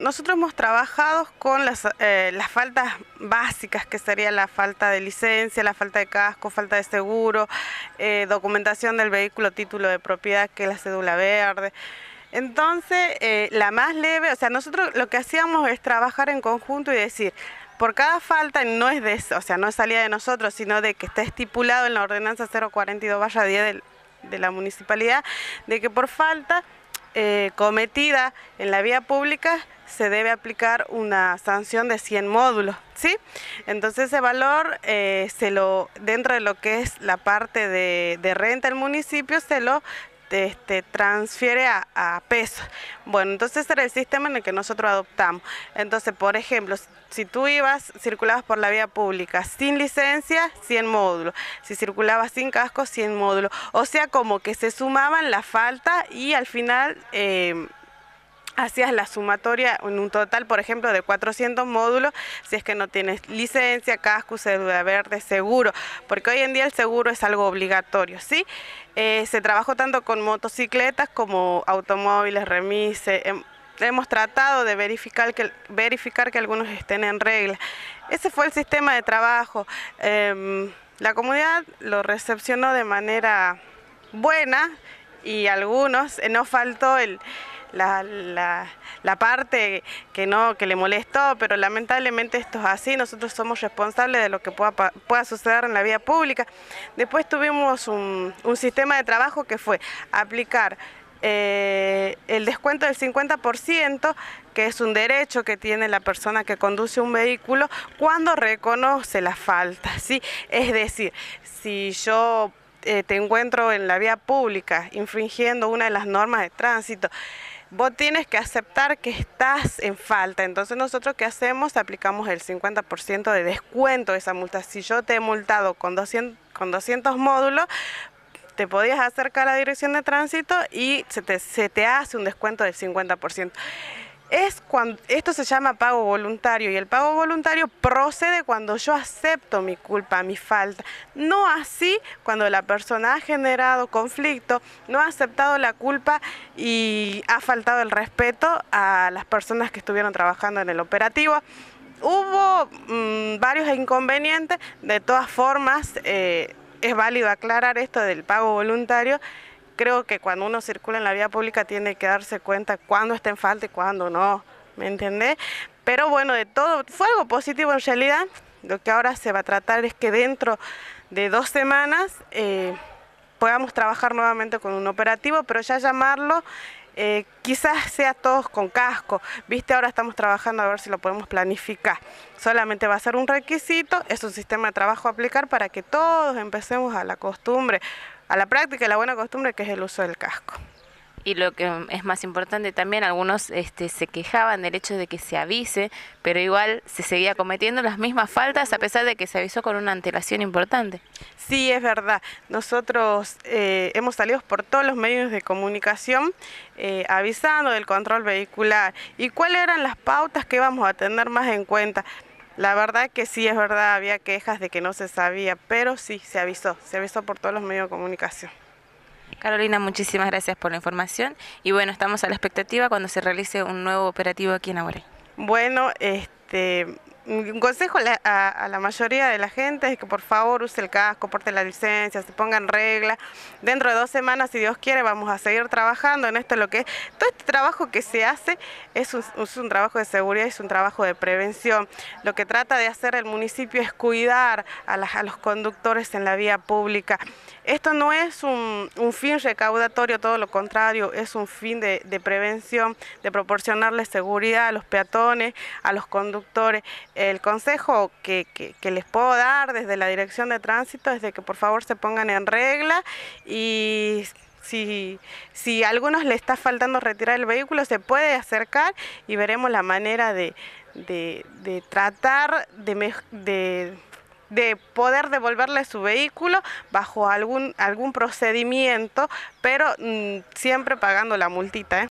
nosotros hemos trabajado con las faltas básicas, que sería la falta de licencia, la falta de casco, falta de seguro, documentación del vehículo, título de propiedad, que es la cédula verde. Entonces, la más leve, o sea, nosotros lo que hacíamos es trabajar en conjunto y decir, por cada falta, no es o sea, no salía de nosotros, sino de que está estipulado en la ordenanza 042/10 de la municipalidad, de que por falta cometida en la vía pública se debe aplicar una sanción de 100 módulos, ¿sí? Entonces ese valor, dentro de lo que es la parte de renta del municipio, se lo transfiere a pesos. Bueno, entonces era el sistema en el que nosotros adoptamos. Entonces, por ejemplo, si tú circulabas por la vía pública sin licencia, 100 módulos. Si circulabas sin casco, 100 módulos. O sea, como que se sumaban la falta y al final hacías la sumatoria en un total, por ejemplo, de 400 módulos, si es que no tienes licencia, casco, cédula verde, seguro, porque hoy en día el seguro es algo obligatorio, ¿sí? Se trabajó tanto con motocicletas como automóviles, remises. Hemos tratado de verificar que algunos estén en regla. Ese fue el sistema de trabajo. La comunidad lo recepcionó de manera buena y algunos, no faltó la parte que le molestó, pero lamentablemente esto es así. Nosotros somos responsables de lo que pueda suceder en la vía pública. Después tuvimos un sistema de trabajo que fue aplicar el descuento del 50%, que es un derecho que tiene la persona que conduce un vehículo cuando reconoce la falta, ¿sí? Es decir, si yo te encuentro en la vía pública infringiendo una de las normas de tránsito, vos tienes que aceptar que estás en falta. Entonces nosotros, ¿qué hacemos? Aplicamos el 50% de descuento de esa multa. Si yo te he multado con 200 módulos, te podías acercar a la dirección de tránsito y se te hace un descuento del 50%. Esto se llama pago voluntario, y el pago voluntario procede cuando yo acepto mi culpa, mi falta. No así cuando la persona ha generado conflicto, no ha aceptado la culpa y ha faltado el respeto a las personas que estuvieron trabajando en el operativo. Hubo varios inconvenientes. De todas formas, es válido aclarar esto del pago voluntario. Creo que cuando uno circula en la vía pública tiene que darse cuenta cuándo está en falta y cuándo no, ¿me entendés? Pero bueno, de todo, fue algo positivo en realidad. Lo que ahora se va a tratar es que dentro de 2 semanas podamos trabajar nuevamente con un operativo, pero ya llamarlo, quizás sea todos con casco, ¿viste? Ahora estamos trabajando a ver si lo podemos planificar. Solamente va a ser un requisito, es un sistema de trabajo a aplicar para que todos empecemos a la costumbre, a la práctica y la buena costumbre, que es el uso del casco. Y lo que es más importante también, algunos se quejaban del hecho de que se avise, pero igual se seguía cometiendo las mismas faltas a pesar de que se avisó con una antelación importante. Sí, es verdad. Nosotros hemos salido por todos los medios de comunicación avisando del control vehicular y cuáles eran las pautas que íbamos a tener más en cuenta. La verdad que sí, es verdad, había quejas de que no se sabía, pero sí, se avisó por todos los medios de comunicación. Carolina, muchísimas gracias por la información y bueno, estamos a la expectativa cuando se realice un nuevo operativo aquí en Aguaray. Bueno, un consejo a la mayoría de la gente es que por favor use el casco, porte la licencia, se ponga en regla. Dentro de 2 semanas, si Dios quiere, vamos a seguir trabajando en esto. Todo este trabajo que se hace es un trabajo de seguridad, es un trabajo de prevención. Lo que trata de hacer el municipio es cuidar a los conductores en la vía pública. Esto no es un fin recaudatorio, todo lo contrario, es un fin de prevención, de proporcionarles seguridad a los peatones, a los conductores. El consejo que les puedo dar desde la Dirección de Tránsito es de que por favor se pongan en regla y si a algunos le está faltando retirar el vehículo, se puede acercar y veremos la manera de tratar de poder devolverle su vehículo bajo algún procedimiento, pero siempre pagando la multita, ¿eh?